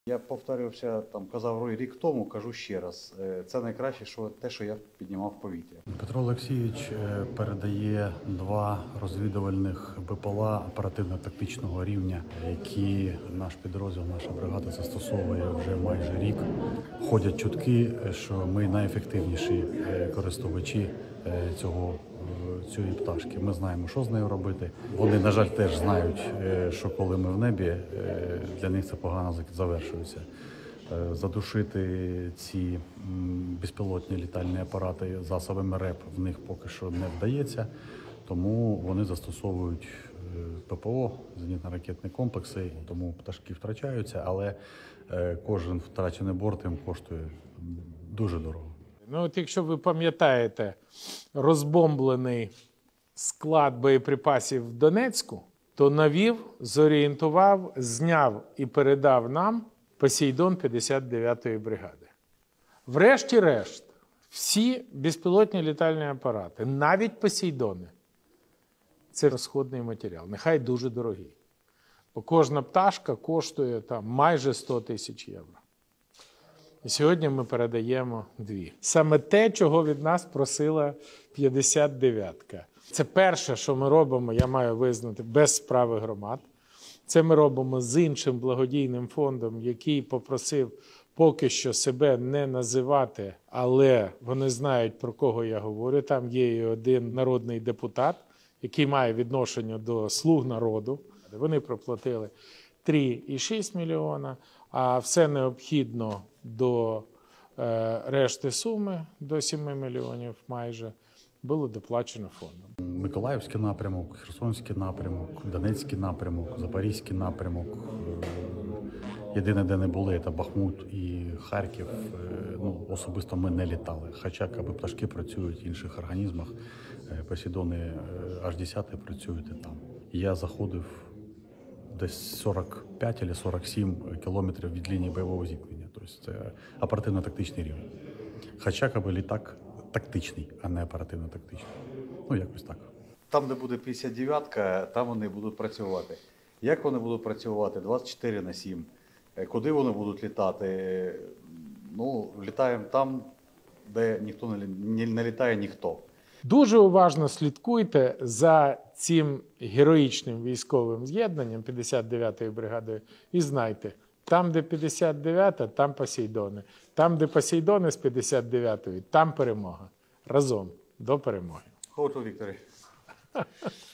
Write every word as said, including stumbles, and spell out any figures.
Я повторювався, там казав рік тому, кажу ще раз. Це найкраще, що те, що я піднімав в повітря. Петро Олексійович передає два розвідувальних БПЛА оперативно-тактичного рівня, які наш підрозділ, наша бригада застосовує вже майже рік. Ходять чутки, що ми найефективніші користувачі цього цієї пташки. Ми знаємо, що з нею робити. Вони, на жаль, теж знають, що коли ми в небі, для них це погано завершується. Задушити ці безпілотні літальні апарати засобами РЕП в них поки що не вдається, тому вони застосовують ППО, зенітно-ракетні комплекси, тому пташки втрачаються, але кожен втрачений борт їм коштує дуже дорого. Ну, от якщо ви пам'ятаєте розбомблений склад боєприпасів в Донецьку, то навів, зорієнтував, зняв і передав нам Посейдон п'ятдесят дев'ятої бригади. Врешті-решт, всі безпілотні літальні апарати, навіть Посейдони, це розходний матеріал, нехай дуже дорогий. Бо кожна пташка коштує там майже сто тисяч євро. І сьогодні ми передаємо дві. Саме те, чого від нас просила п'ятдесят дев'ятка. Це перше, що ми робимо, я маю визнати, без справи громад. Це ми робимо з іншим благодійним фондом, який попросив поки що себе не називати, але вони знають, про кого я говорю. Там є і один народний депутат, який має відношення до слуг народу. Вони проплатили три цілих шість мільйона, а все необхідно до е, решти суми, до семи мільйонів майже, було доплачено фондом. Миколаївський напрямок, Херсонський напрямок, Донецький напрямок, Запорізький напрямок. Єдине, де не були, це Бахмут і Харків. Ну, особисто ми не літали. Хоча аби пташки працюють в інших організмах, Посейдони аж десять працюють і там. Я заходив десь сорок п'ять або сорок сім кілометрів від лінії бойового зіткнення. Тобто це оперативно-тактичний рівень. Хоча аби літак тактичний, а не оперативно-тактичний. Ну, якось так. Там, де буде п'ятдесят дев'ятка, там вони будуть працювати. Як вони будуть працювати? двадцять чотири на сім. Куди вони будуть літати? Ну, літаємо там, де ніхто не, не літає ніхто. Дуже уважно слідкуйте за цим героїчним військовим з'єднанням п'ятдесят дев'ятої бригадою і знайте, там, де п'ятдесят дев'ята, там Посейдони. Там, де Посейдони з п'ятдесят дев'ятої, там перемога. Разом до перемоги. Хочу, Вікторе.